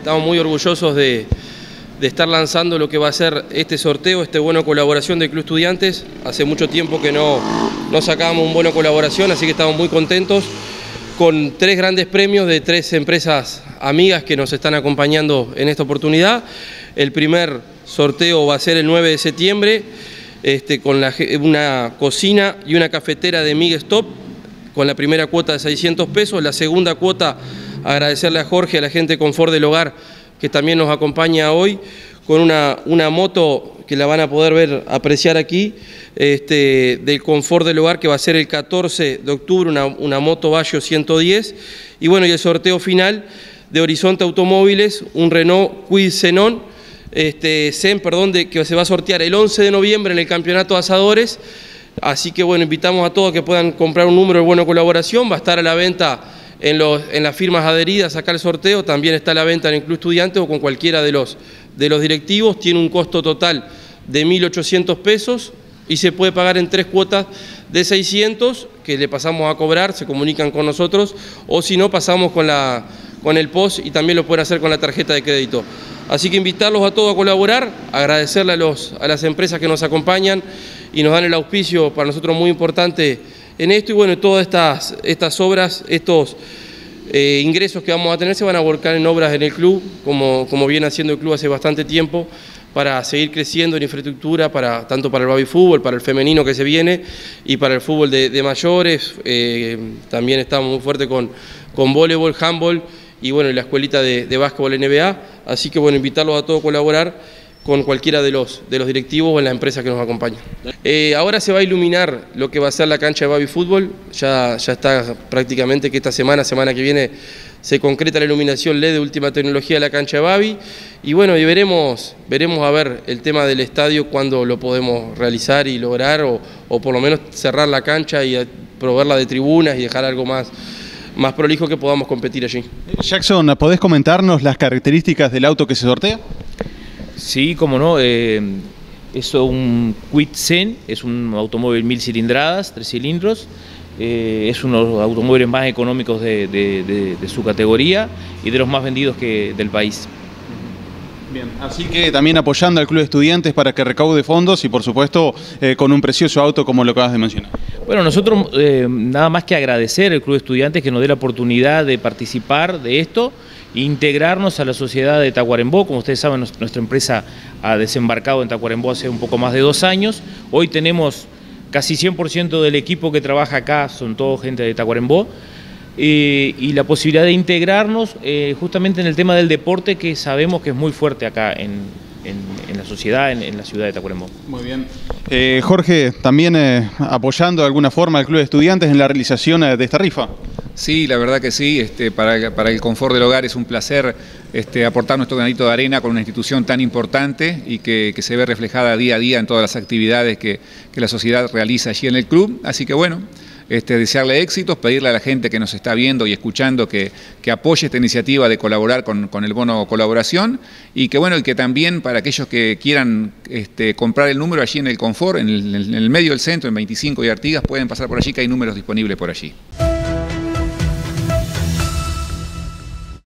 estamos muy orgullosos de estar lanzando lo que va a ser este sorteo, este bono colaboración del Club Estudiantes. Hace mucho tiempo que no sacábamos un bono colaboración, así que estamos muy contentos con 3 grandes premios de 3 empresas amigas que nos están acompañando en esta oportunidad. El primer sorteo va a ser el 9 de septiembre, con una cocina y una cafetera de Mig Stop, con la primera cuota de 600 pesos. La segunda cuota, agradecerle a Jorge, a la gente de Confort del Hogar, que también nos acompaña hoy, con una moto que la van a poder apreciar aquí, del Confort del Hogar, que va a ser el 14 de octubre, una moto Vario 110. Y bueno, y el sorteo final de Horizonte Automóviles, un Renault Kwid Xenon, que se va a sortear el 11 de noviembre en el Campeonato de Asadores. Así que bueno, invitamos a todos a que puedan comprar un número de bono colaboración. Va a estar a la venta en las firmas adheridas acá al sorteo. También está a la venta en el Club Estudiante o con cualquiera de los directivos. Tiene un costo total de 1.800 pesos y se puede pagar en 3 cuotas de 600 que le pasamos a cobrar, se comunican con nosotros, o si no pasamos con el POS y también lo pueden hacer con la tarjeta de crédito. Así que invitarlos a todos a colaborar, agradecerle a las empresas que nos acompañan y nos dan el auspicio para nosotros muy importante en esto. Y bueno, todas estas obras, estos ingresos que vamos a tener se van a volcar en obras en el club, como viene haciendo el club hace bastante tiempo, para seguir creciendo en infraestructura, tanto para el baby fútbol, para el femenino que se viene y para el fútbol de mayores. También estamos muy fuertes con voleibol, handball y bueno, la escuelita de básquetbol NBA. Así que bueno, invitarlos a todos a colaborar con cualquiera de los directivos o en la empresa que nos acompaña. Ahora se va a iluminar lo que va a ser la cancha de baby fútbol. Ya está prácticamente que esta semana que viene, se concreta la iluminación LED de última tecnología de la cancha de baby. Y bueno, y veremos a ver el tema del estadio, cuándo lo podemos realizar y lograr, o por lo menos cerrar la cancha y proveerla de tribunas y dejar algo más prolijo que podamos competir allí. Jackson, ¿podés comentarnos las características del auto que se sortea? Sí, cómo no. Es un Kwid Xen, es un automóvil 1000 cilindradas, 3 cilindros. Es uno de los automóviles más económicos de su categoría y de los más vendidos del país. Bien, así que también apoyando al Club de Estudiantes para que recaude fondos y por supuesto con un precioso auto como lo acabas de mencionar. Bueno, nosotros nada más que agradecer al Club de Estudiantes que nos dé la oportunidad de participar de esto, integrarnos a la sociedad de Tacuarembó. Como ustedes saben, nuestra empresa ha desembarcado en Tacuarembó hace un poco más de 2 años. Hoy tenemos casi 100% del equipo que trabaja acá, son todos gente de Tacuarembó. Y la posibilidad de integrarnos justamente en el tema del deporte, que sabemos que es muy fuerte acá en la sociedad, en la ciudad de Tacuarembó. Muy bien. Jorge, también apoyando de alguna forma al Club de Estudiantes en la realización de esta rifa. Sí, la verdad que sí. Para el Confort del Hogar es un placer aportar nuestro granito de arena con una institución tan importante y que se ve reflejada día a día en todas las actividades que la sociedad realiza allí en el club. Así que bueno, desearle éxitos, pedirle a la gente que nos está viendo y escuchando que apoye esta iniciativa de colaborar con el bono colaboración y que también para aquellos que quieran comprar el número allí en el Confort, en el medio del centro, en 25 y Artigas, pueden pasar por allí, que hay números disponibles por allí.